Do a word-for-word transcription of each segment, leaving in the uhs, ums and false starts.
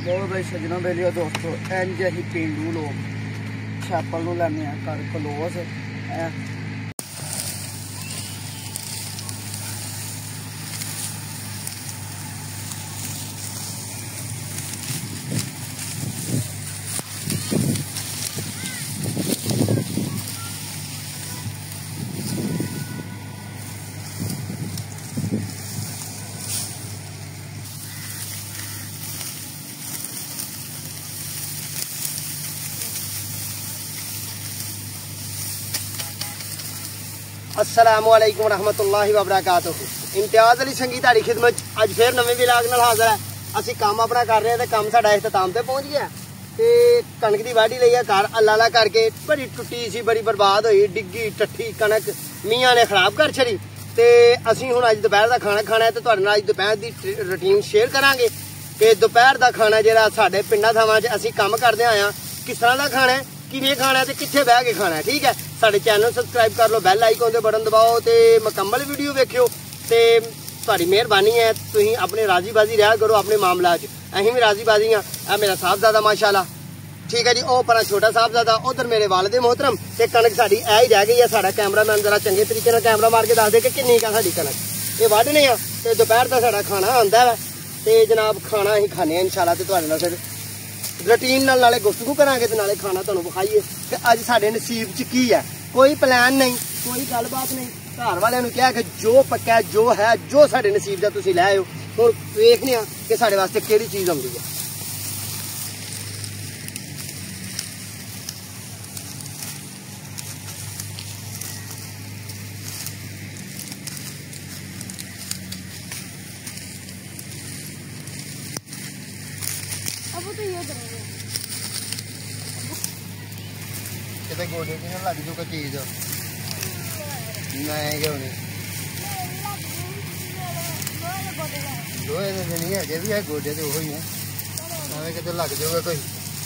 लो भाई सजना बेलियो दोस्तों, इंज अं पेंडू लोग छैपल नूं लैने घर क्लोज है। अस्सलामुअलैकुम रहमतुल्लाहि व बरकातुहू। इम्तियाज़ अली संगी ताड़ी खिदमत अज फिर नवे विलाग नाल हाज़र है। असी काम अपना कर रहे हैं, काम साडा इख्तिताम ते पहुंच गया। ते कणक दी वाढ़ी लई घर अल्ला करके बड़ी टुटी सी, बड़ी बर्बाद हुई, डिग्गी टट्ठी कणक मियाँ ने खराब कर छड़ी। ते असी हुण अज दोपहर का खाना खाना है, तो तुहाडे नाल अज दोपहर की रूटीन शेयर करांगे कि दोपहर का खाना जिहड़ा साडे पिंडां थावां च असी काम करदे आए हां किस तरह का खाना है, किवें खाना है ते कित्थे बह के खाना है। ठीक है, साडे चैनल सबसक्राइब कर लो, बैल आइकन दे बटन दबाओ ते मुकम्मल वीडियो वेखियो। ते तुहाडी मेहरबानी है, तुसीं अपने राजी बाजी रहा करो अपने मामला च। असीं भी राजी बाजी हाँ। आ मेरा साहबजादा माशाअल्लाह, ठीक है जी। ओ परा छोटा साहबजादा, उधर मेरे वालिद मोहतरम। ते कणक साडी ऐ ही रह गई है। साडा कैमरामैन जरा चंगे तरीके नाल कैमरा मार के दस दे कि किन्नी का साडी कणक ये वड्ढने आ। ते दोपहर दा साडा खाना आंदा है ते जनाब खाना असीं खाने आ इंशाअल्लाह। ते तुहाडे नाल फिर रूटीन नाल नाले गुफ्तगू करांगे ते नाले खाना तुहानूं विखाइए कि अज साडे नसीब च की है। कोई प्लान नहीं, कोई गलबात नहीं। घर वाले ने कहा कि जो पक्का जो है, जो साडे नसीब दा तुसीं लै आओ। हुण वेखने आ कि साडे वास्ते किहड़ी चीज़ आउंदी है। अब तो ये करेंगे किते गोडे च ना लग जू कोई चीज नहीं क्यों नहीं लोहे दे नहीं है, भी है गोडे तो वही है। हमें किते लग जाऊगा कोई।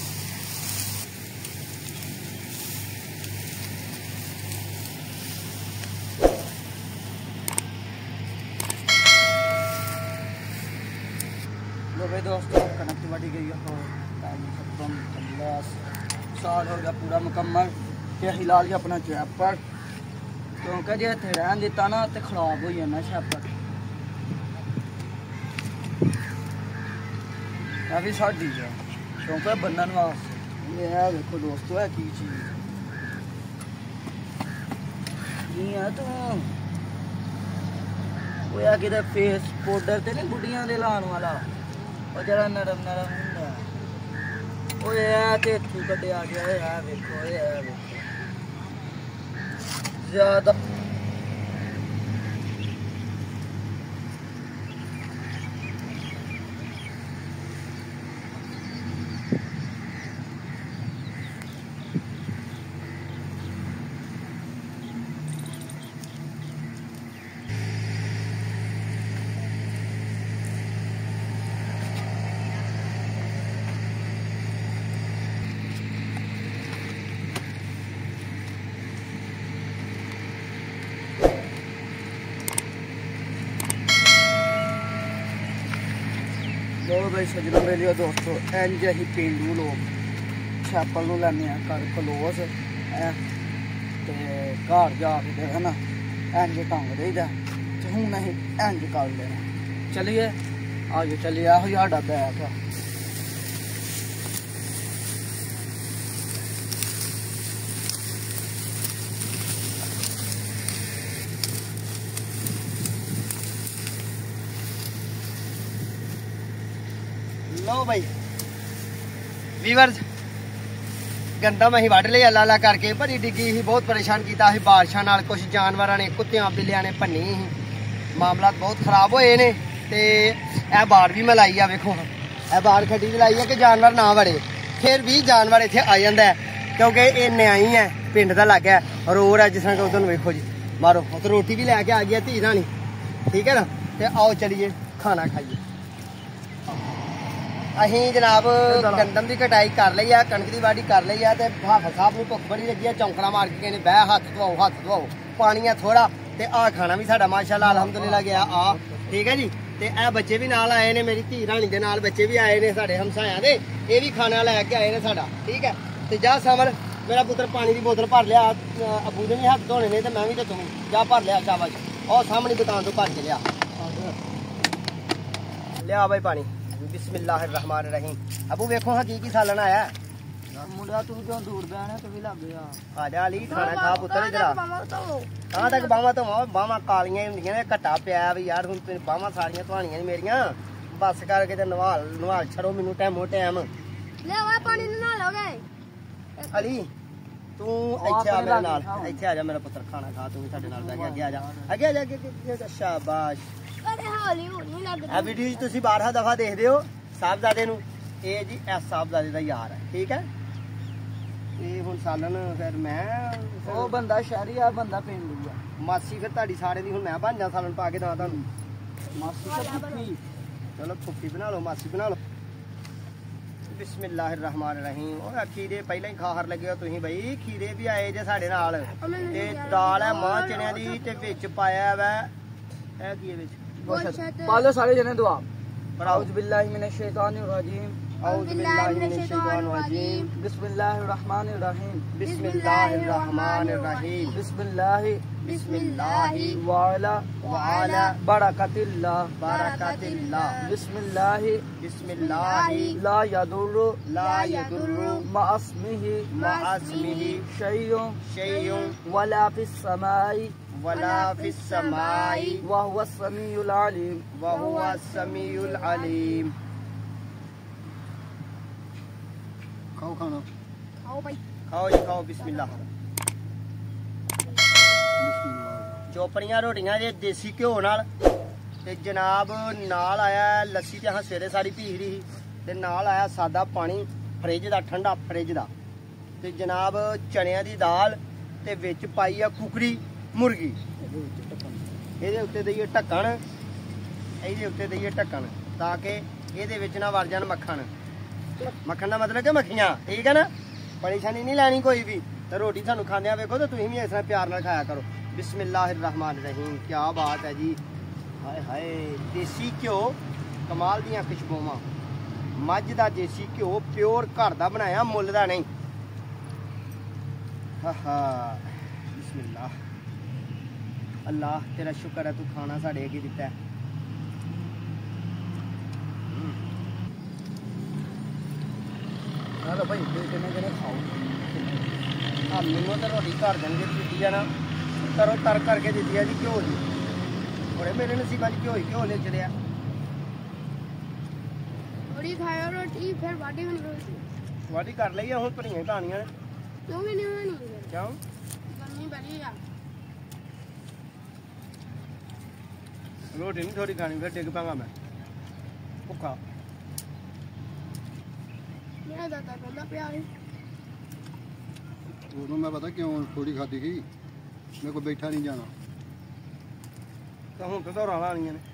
लो भाई दोस्तों, कनक की वाढ़ी गई हो, खत्म, साल हो गया पूरा मुकम्मल। ते हिला लिया अपना चैपर, क्योंकि जे इत्थे रहन दिता ना तो खराब हो जाना चैपर। यह भी साड़ी है क्योंकि बनने वास्ते। ये देखो दोस्तों, है की चीज़ नहीं है तो वो या कि फेस पाउडर ते नहीं बुढ़िया दे लाने वाला, और जरा नरम नरम हुंदा वो है ते इत्थों कड्ढिया गया है। देखो ये है, देखो ज्यादा लो भाई सजना बेलियो दोस्तों, इंज अं पेंडू लोग छैपल नूं लैने घर क्लोज है। ते घर जाके है ना इंज ढंग देईदा। ते हुण असीं इंज कर लेना। चलिए आइए, चलिए आहो साडा बैग है। लो भाई वीवर्स, गंदम अं वढ़ लिया अल्लाह करके। बड़ी डिग्गी ही, बहुत परेशान किया बारिशों नाल। कुछ जानवरों ने, कुत्तियां बिल्लियां ने भन्नी ही, मामला बहुत खराब होए ने। ते ए बाड़ भी मैं लाई आ, वेखो ए बाड़ खड्डी भी लाई है कि जानवर ना वड़े। फिर भी जानवर इत्थे आ जाता है क्योंकि ये न्याई है, पिंड का लग है रोड है। जिस तरह उधर वेखो जी, मारो तो रोटी भी लैके आ गई धी रानी। ठीक है ना, तो आओ चलिए खाना खाइए। अहीं जनाब गंदम की कटाई कर ली है, कणक की वाढ़ी कर ली है। तो हाफिज साहब को भुख बड़ी लगी है, चौंकड़ा मार के कहने बह हथ धोओ, हथ धोओ, पानी है थोड़ा। तो आ खाना भी साडा माशाअल्लाह अल्हम्दुलिल्लाह गया आ। ठीक है जी, ਤੇ ਇਹ ਬੱਚੇ ਵੀ ਨਾਲ ਆਏ ਨੇ, ਮੇਰੀ ਧੀ ਰਾਣੀ ਦੇ ਨਾਲ ਬੱਚੇ ਵੀ ਆਏ ਨੇ ਸਾਡੇ ਹਮਸਾਇਆਂ ਦੇ, ਇਹ ਵੀ ਖਾਣਾ ਲੈ ਕੇ ਆਏ ਨੇ ਸਾਡਾ। ਠੀਕ ਹੈ, ਤੇ ਜਾ ਸਮਰ ਮੇਰਾ ਪੁੱਤਰ ਪਾਣੀ ਦੀ ਬੋਤਲ ਭਰ ਲਿਆ, ਅਬੂ ਦੇ ਨਹੀਂ ਹੱਥ ਧੋਣੇ ਨੇ ਤੇ ਮੈਂ ਵੀ ਤੇ ਤੂੰ ਜਾ ਭਰ ਲਿਆ। ਸ਼ਾਬਾਸ਼, ਉਹ ਸਾਹਮਣੀ ਦੁਕਾਨ ਤੋਂ ਭਰ ਕੇ ਲਿਆ ਲਿਆ ਬਾਈ ਪਾਣੀ। ਬਿਸਮਿल्लाह रहमान रहीम। अबू वेखो हकीकी सालन आया मुंडा तू क्यों दूर बैठा तू भी लग गया आ जा अली खाना खा पुत्र इधर आ। कहां तक बावा तो बावा कालियां हुंदियां ने, घट्टा पिया भी यार हुन ते बावा सारियां धवानियां मेरियां, बस करके ते नवाल नवाल छड़ो मेनू टाइमो टाइम ले आ पानी ना लोगे। अली तू ਇੱਥੇ ਆ ਮੇਰੇ ਨਾਲ, ਇੱਥੇ ਆ ਜਾ ਮੇਰਾ ਪੁੱਤਰ, ਖਾਣਾ ਖਾ ਤੂੰ ਵੀ ਸਾਡੇ ਨਾਲ ਬੈ ਕੇ। ਅੱਗੇ ਆ ਜਾ, ਅੱਗੇ ਆ ਜਾ, ਅੱਗੇ। ਸ਼ਾਬਾਸ਼। अरे हौली हौली लग ਇਹ ਵੀਡੀਓ ਜੀ ਤੁਸੀਂ ਬਾਰਹਾ ਦਫਾ ਦੇਖਦੇ ਹੋ ਸਾਹਿਬਜ਼ਾਦੇ ਨੂੰ, ਇਹ ਜੀ ਐਸ ਸਾਹਿਬਜ਼ਾਦੇ ਦਾ ਯਾਰ ਹੈ। ਠੀਕ ਹੈ, ਇਹ ਹੁਣ ਸਾਲਨ ਫਿਰ ਮੈਂ ਉਹ ਬੰਦਾ ਸ਼ਹਿਰੀ ਆ, ਬੰਦਾ ਪਿੰਡੂ ਆ। ਮਾਸੀ ਫਿਰ ਤੁਹਾਡੀ ਸਾਰੇ ਦੀ ਹੁਣ ਮੈਂ ਬਣ ਜਾ ਸਾਲਨ ਪਾ ਕੇ ਦਾਂ ਤੁਹਾਨੂੰ। ਮਾਸੀ ਦਾ ਪੁੱਠੀ ਚਲੋ ਫੁੱਫੀ ਬਣਾ ਲਓ, ਮਾਸੀ ਬਣਾ ਲਓ। ਬਿਸਮਿल्लाह रहमान रहीम। ਉਹ ਖੀਰੇ ਪਹਿਲਾਂ ਹੀ ਖਾਹਰ ਲੱਗੇ ਹੋ ਤੁਸੀਂ ਬਈ, ਖੀਰੇ ਵੀ ਆਏ ਜੇ ਸਾਡੇ ਨਾਲ, ਤੇ ਦਾਲ ਹੈ ਮਾਂ ਚਨਿਆਂ ਦੀ, ਤੇ ਵਿੱਚ ਪਾਇਆ ਵਾ ਇਹ ਕੀ ਹੈ ਵਿੱਚ पालो सारे जने दुआ। पढ़ाओ। औज़ु बिल्लाहि मिनश शैतानिर रजीम, औज़ु बिल्लाहि मिनश शैतानिर रजीम, बिस्मिल्लाहिर रहमानिर रहीम, बिस्मिल्लाहिर रहमानिर रहीम, बिस्मिल्लाहि बिस्मिल्लाहि वाला वाला बरकतिल्लाह बरकतिल्लाह, बिस्मिल्लाहि बिस्मिल्लाहि ला यदुरु ला यदुर्रु मअस्मिहि मअस्मिहि शैउन शैउन वला फिस समाई वला फिस समाई वहुवा समीउल अलीम। वहुवा समीउल अलीम। खाओ खाना खाओ भाई खाओ जी खाओ, बिस्मिल्लाह। ਚੋਪੜੀਆਂ ਰੋਟੀਆਂ ਜੇ ਦੇਸੀ ਘਿਓ ਨਾਲ, ਤੇ ਜਨਾਬ ਨਾਲ ਆਇਆ ਲੱਸੀ, ਤੇ ਹਾਂ ਸਵੇਰੇ ਸਾਰੀ ਪੀ ਰਹੀ ਸੀ, ਤੇ ਨਾਲ ਆਇਆ ਸਾਦਾ ਪਾਣੀ ਫਰਿੱਜ ਦਾ, ਠੰਡਾ ਫਰਿੱਜ ਦਾ, ਤੇ ਜਨਾਬ ਚਣਿਆਂ ਦੀ ਦਾਲ, ਤੇ ਵਿੱਚ ਪਾਈ ਆ ਕੁਕੜੀ ਮੁਰਗੀ। ਇਹਦੇ ਉੱਤੇ ਦਈਏ ਢੱਕਣ, ਇਹਦੇ ਉੱਤੇ ਦਈਏ ਢੱਕਣ ਤਾਂ ਕਿ ਇਹਦੇ ਵਿੱਚ ਨਾ ਵੜ ਜਾਣ ਮੱਖਣ। ਮੱਖਣ ਦਾ ਮਤਲਬ ਕਿ ਮੱਖੀਆਂ। ਠੀਕ ਹੈ ਨਾ, ਪਰੇਸ਼ਾਨੀ ਨਹੀਂ ਲੈਣੀ ਕੋਈ ਵੀ। ਤੇ ਰੋਟੀ ਤੁਹਾਨੂੰ ਖਾਂਦਿਆਂ ਵੇਖੋ ਤੇ ਤੁਸੀਂ ਵੀ ਇਸ ਤਰ੍ਹਾਂ ਪਿਆਰ ਨਾਲ ਖਾਇਆ ਕਰੋ। ਬਿਸਮਿल्लाहिर रहमान रहीम। क्या बात है जी, हाय हाय। देसी घ्यो कमाल दियां खुशबूवां, मझ दा देसी घ्यो प्योर घर दा बनाया, मुੱਲ ਦਾ नहीं। हा हा बिस्मिल्लाह। अल्लाह तेरा शुक्र है तू खाना साढ़े अगे दिता है। चलो भाई कितने जने खाओ। हाँ मैनू तो रोटी घर देंगे दी है ना, तरो तर करके दी है जी घ्यो की। बड़े मेरे नसीबा घ्यो ही घ्यो ले चलिया। थोड़ी खाओ रोटी फिर बाटी बनी रोटी वाटी कर ली है, हूँ भरियां कहानियां ने। क्यों भी नहीं होनी क्यों गर्मी बड़ी है। रोटी नहीं थोड़ी खानी, फिर डिग पांगा मैं भुखा। मेरा दादा कहता प्यार उदों मैं पता क्यों थोड़ी खाती गई, मेरे को बैठा नहीं जाना। तो हूँ तो दौड़ा लानियां ने।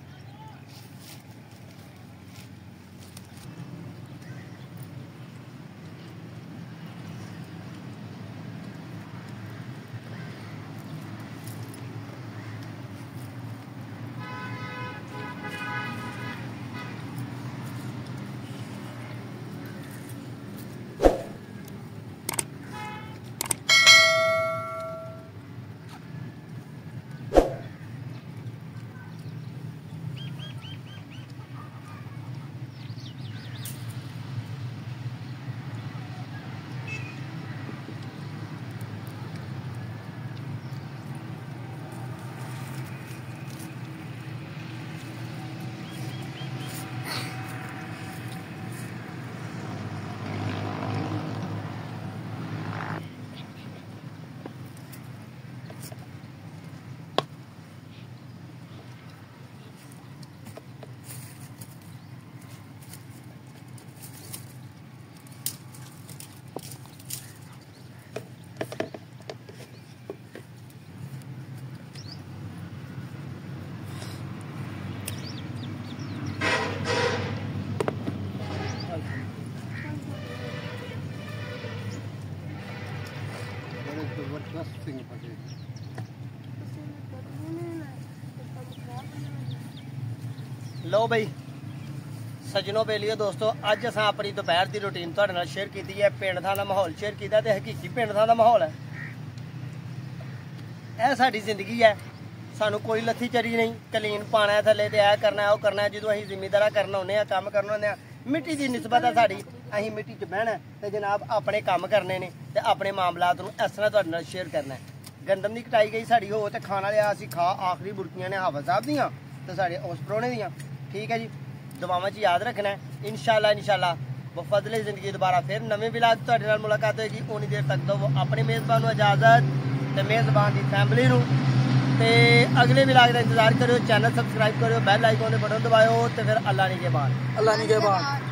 जबरदस्त सिंह फटे। ਲਓ ਬਈ ਸਜਣੋ ਬੇਲੀਓ ਦੋਸਤੋ, ਅੱਜ ਅਸਾਂ ਆਪਣੀ ਦੁਪਹਿਰ ਦੀ ਰੂਟੀਨ ਤੁਹਾਡੇ ਨਾਲ ਸ਼ੇਅਰ ਕੀਤੀ ਹੈ। ਪਿੰਡ ਥਾਂ ਦਾ ਮਾਹੌਲ ਸ਼ੇਅਰ ਕੀਤਾ ਤੇ ਹਕੀਕੀ ਪਿੰਡ ਥਾਂ ਦਾ ਮਾਹੌਲ ਹੈ। ਇਹ ਸਾਡੀ ਜ਼ਿੰਦਗੀ ਹੈ। ਸਾਨੂੰ ਕੋਈ ਲੱਥੀ ਚਰੀ ਨਹੀਂ, ਕਲੀਨ ਪਾਣਾ ਥੱਲੇ ਤੇ ਇਹ ਕਰਨਾ ਉਹ ਕਰਨਾ। ਜਦੋਂ ਅਸੀਂ ਜ਼ਿਮੀਂਦਾਰਾ ਕਰਨ ਆਉਂਦੇ ਆ, ਕੰਮ ਕਰਨ ਆਉਂਦੇ ਆ, ਮਿੱਟੀ ਦੀ ਨਿਸਬਤ ਹੈ ਸਾਡੀ। ਅਸੀਂ ਮਿੱਟੀ 'ਚ ਬਹਿਣਾ ਤੇ ਜਨਾਬ ਆਪਣੇ ਕੰਮ ਕਰਨੇ ਨੇ ਤੇ ਆਪਣੇ ਮਾਮਲਾਤ ਨੂੰ ਇਸ ਤਰ੍ਹਾਂ ਤੁਹਾਡੇ ਨਾਲ ਸ਼ੇਅਰ ਕਰਨਾ ਹੈ। ਗੰਦਮ ਦੀ ਕਟਾਈ ਗਈ ਸਾਡੀ ਹੋ ਤੇ ਖਾਣ ਵਾਲੇ ਅਸੀਂ ਖਾ ਆਖਰੀ ਬੁਰਕੀਆਂ ਨੇ ਹਾਫਿਜ਼ ਸਾਹਿਬ ਦੀਆਂ ਤੇ ਸਾਡੇ ਉਸ ਪ੍ਰਾਹੁਣੇ ਦੀਆਂ। ਠੀਕ ਹੈ ਜੀ, ਦੁਆਵਾਂ 'ਚ ਯਾਦ ਰੱਖਣਾ ਹੈ। ਇਨਸ਼ਾਅੱਲਾ ਇਨਸ਼ਾਅੱਲਾ ਬਫਜ਼ਲੇ ਜ਼ਿੰਦਗੀ ਦੁਬਾਰਾ ਫਿਰ ਨਵੇਂ ਵਲੌਗ ਤੁਹਾਡੇ ਨਾਲ ਮੁਲਾਕਾਤ ਹੋਏਗੀ। ਉਨੀ ਦੇਰ ਤੱਕ ਦਿਓ ਆਪਣੇ ਮੇਜ਼ਬਾਨ ਨੂੰ ਇਜਾਜ਼ਤ ਤੇ ਮੇਜ਼ਬਾਨ ਦੀ ਫੈਮਿਲੀ ਨੂੰ। ਤੇ ਅਗਲੇ ਵਲੌਗ ਦਾ ਇੰਤਜ਼ਾਰ ਕਰਿਓ, ਚੈਨਲ ਸਬਸਕ੍ਰਾਈਬ ਕਰਿਓ, ਬੈਲ ਆਈਕਨ ਦੇ ਬਟਨ ਦਬਾਇਓ ਤੇ ਫਿਰ ਅੱਲਾ ਨਿਗਹਿਬਾਨ। ਅੱਲਾ ਨਿਗਹਿਬਾਨ।